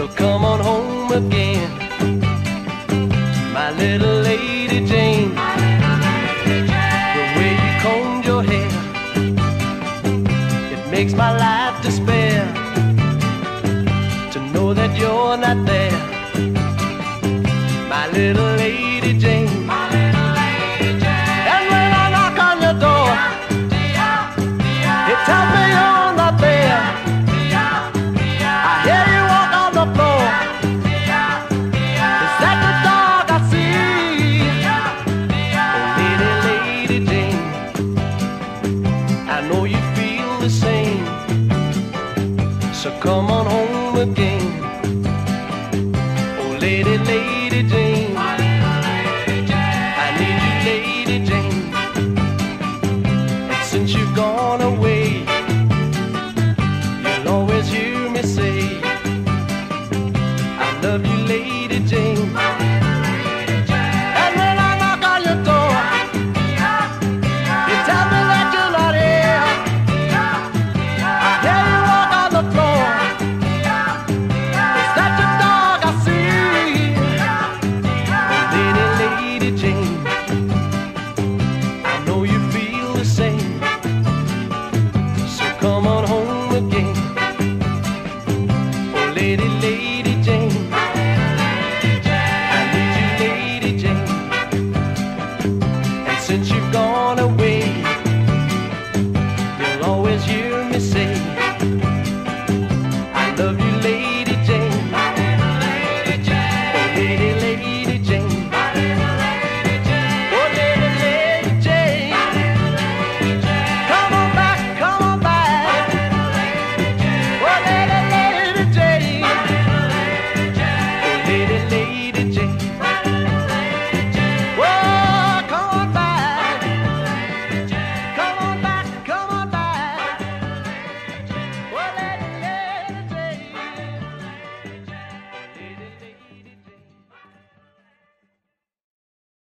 So come on home again, my little Lady Jane. The way you combed your hair, it makes my life despair to know that you're not there, my little Lady Jane. And when I knock on your door, it tells me you're not there. I hear you walk on the floor. Is that the dog I see? Oh, Lady Jane, I know you feel the same. So come on home again, oh Lady Jane. I need you, Lady Jane. And since you've gone away, you'll always hear me say, I love you, Lady Jane.